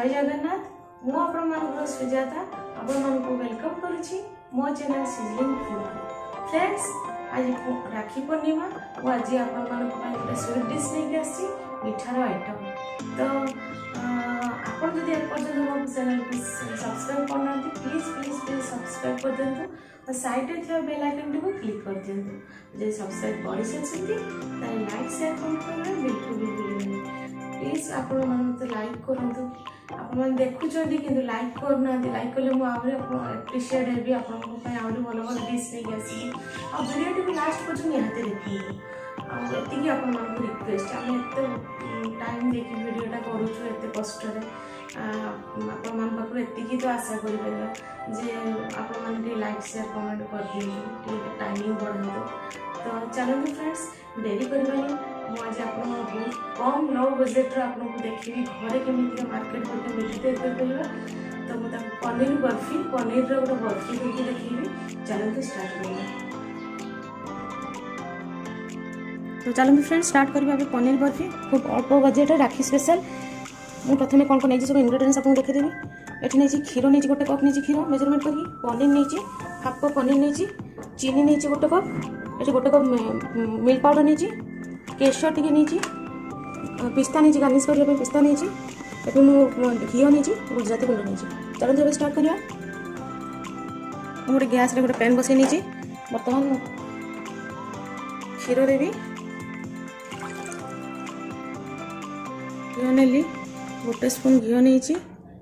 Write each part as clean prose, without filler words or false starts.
जय जगन्नाथ मु आपण मानकर सुजाता आपण मानक वेलकम करुछि मो चैनल सिजलिंग फूड। फ्रेंड्स आज राखी पूर्णिमा और आज आपण मानक पय गोटे स्वीट डिश लेके आसी मिठार आइटम। तो आपण जदि एपर्यंत मो चैनल को सब्सक्राइब करना प्लीज प्लीज प्लीज सब्सक्राइब कर देंतु और साइड रे थिया बेल आइकन को क्लिक कर देंतु। जे सब्सक्राइब करि सछथि ताले लाइक शेयर कमेंट करना बिल्कुल भी भूलिबेनी। प्लीज आपण मन लाइक करंतु आपण मन देखुचंदी किंतु लाइक करना लाइक कले मु आउरे एप्रिशिएट हेबी आपण को पय आउरे भलो भलो डिश नै आसी आ वीडियो को लास्ट पर्यंत निहाते देखियो आ एतिकी आपण मन रिक्वेस्ट हम एते टाइम देखि वीडियोटा करूछु एते कष्ट रे आपण मन पाखु एतिकी तो आशा करि परबा जे आपण मन के लाइक शेयर कमेंट कर दियो टाइमिंग बढ़ाओ। तो चलो फ्रेंड्स देरी करबानी आज आप बहुत कम लो बजेट आपको देखी घरे केमी मार्केट गोटे मिठी तैयारी करवा। तो मुझे पनीर बर्फी पनीर गोटे बर्फी करके देखी चलते स्टार्ट करवा। तो चलते फ्रेंड्स स्टार्ट करवा पनीर बर्फी खूब अल्प बजेट राखी स्पेशल। मुझे प्रथम कौन कौन नहीं सब इंग्रेडिएंट्स आपको देखीदेवी। ये नहीं क्षीर नहीं गोटे कप नहीं क्षीर मेजरमेंट कर पनीर नहीं हाफ कप पनीर नहीं चीनी नहीं गोटे कप ये गोटे कप मिल्क पाउडर नहीं केशर टी नहीं पिस्ता नहीं गार्निश करने पिस्ता नहीं घी नहीं गुजराती गुंड नहीं। चलो जब स्टार्ट करवा गोटे गैस गोटे पैन बसई नहीं बर्तमान क्षीर देवी घी नेली गोटे स्पून घी नहीं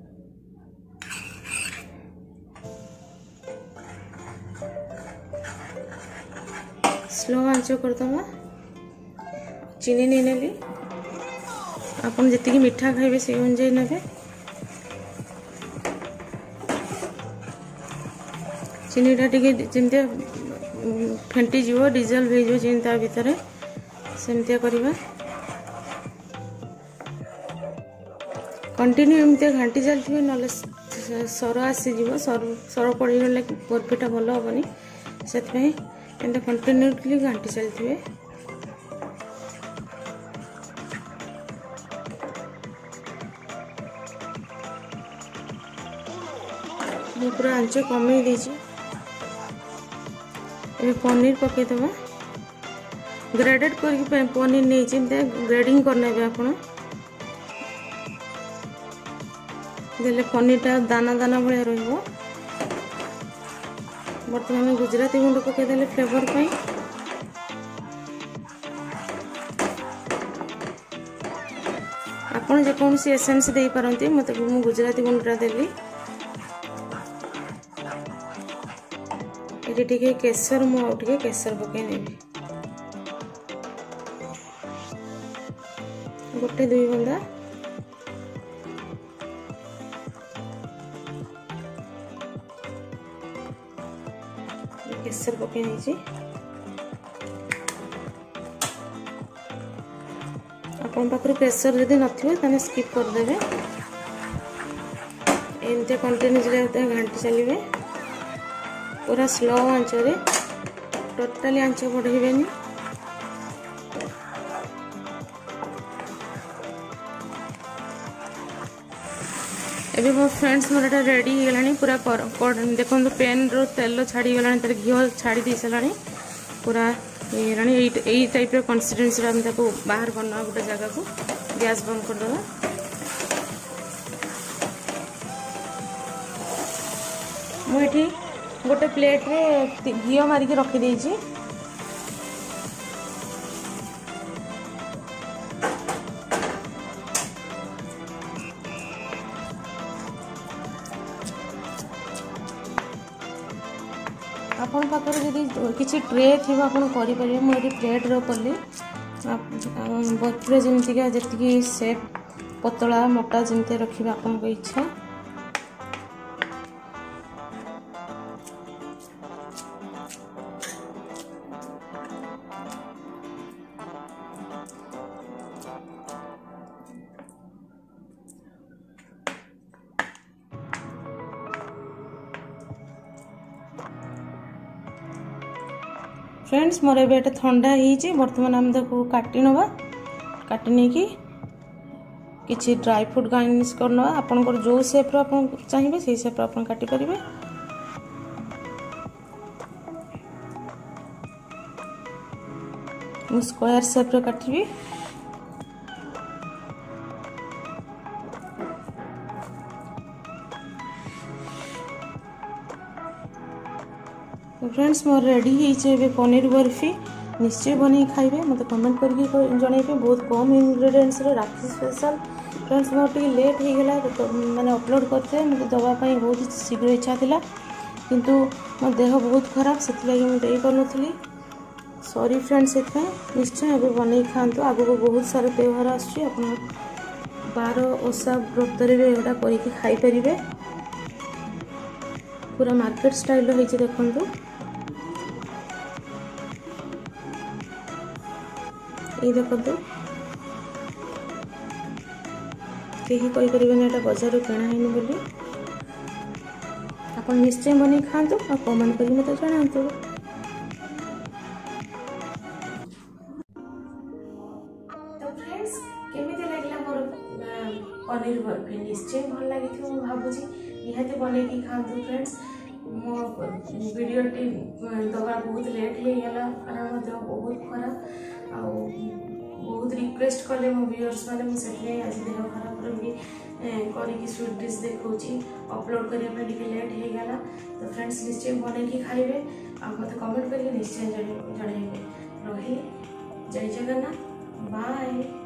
स्लो आंच करदमा चीनी नहीं नेली आपन जति मीठा खाइबे से अनुसार नेबे। चीनीटा टिके जेमते फेंटी जीवो डिजल भेजो चिंता भितर सेमते करबा कंटिन्यू एमते घांटी चलथिबे नले सर आसी जीवो सर पड़ी गले बर्फीटा भलो होबनी सेतपे एंड कंटिन्यूली घांटी चलथिबे। पूरा आंच कमे दीजिए पनीर पकईदबा ग्रेडेड कर पनीर नहीं ग्रेडिंग करने आपड़ देले पनीरटा दाना दाना भाया रही। बर्तमान गुजराती गुंड पकईदे फ्लेवर पाई आपड़ जेकोसी एसेंस दे पारती मत मु गुजराती गुंडा देली। ये टिके केसर मुझे केसर पकई नेबी गोटे दुई बंदा केसर पकई नहीं आपन पाखरे केसर जदि नथिबे स्किप करदेवे एमती कंटिन्यूअसली घांटी चलिए पूरा स्लो आंच रे टोटाली आंच बढ़ेबेनी। एबे मो फ्रेंड्स मोर एटा रेडी हो गलानी पूरा देखो पेन रो तेल छाड़ी गलानी तर घी छाड़ी दी सलानी पूरा ये टाइप रो कंसिस्टेंसी हम ताको बाहर करना गोटे जगह को गैस बंद कर दवा। मुझे गोटे प्लेट रे घी मारिक रखी देछि आपन पाखर जदि किसी ट्रे थी आपन करि परिबे। मुझे प्लेट रो कली बर्फी जमतीका जी सेप पतला मोटा जमती रखिबे आपन को इच्छा। फ्रेंड्स मोर ए ठंडा हो बर्तमान आम काटी नवा काटी नहीं कि किसी ड्राई फ्रूट गार्निश करना आपंकर जो सेप्र आप चाहिए से सेप्र आप काटिपारे। स्क्वायर सेप्र काटिबी। फ्रेंड्स मोर रेडी है पनीर बर्फी। निश्चय बन खाइबे मत कमेंट करके जनइबे। बहुत कम इंग्रेडिएंट्स राखी स्पेशल। फ्रेंड्स मोर टी लेट हो गला तो मैंने अपलोड करते मुझे दवाई बहुत शीघ्र इच्छा था किंतु मो देह बहुत खराब से मुझे पार्नी। सॉरी फ्रेंड्स से निश्चय ए बन खातु। आगो बहुत सारा त्योहार आस बार ओषा व्रतर भी एगुटा करके पूरा मार्केट स्टाइल होती देखु। ये देखो कहीं कहीपर यहाँ बजार किणा है बोली। आप निश्चय बन खातु और कमेंट कर मत जनातु। तो फ्रेंड्स केमी लगे मोर पनीर बर्फी निश्चय भल लगी भावुँ निहाती बन खातु। फ्रेंड्स मो वीडियो दबा बहुत लेट हो गला कारण मो बहुत खराब बहुत रिक्वेस्ट कले मो व्यूअर्स मैंने मुझे आज देह खराब भी करी स्वीट डिश देखा अपलोड करने लेट हो गला। तो फ्रेंड्स निश्चय बन खाइबे आ मत कमेंट करके निश्चय जनइबे। रही जय जगन्नाथ बाय।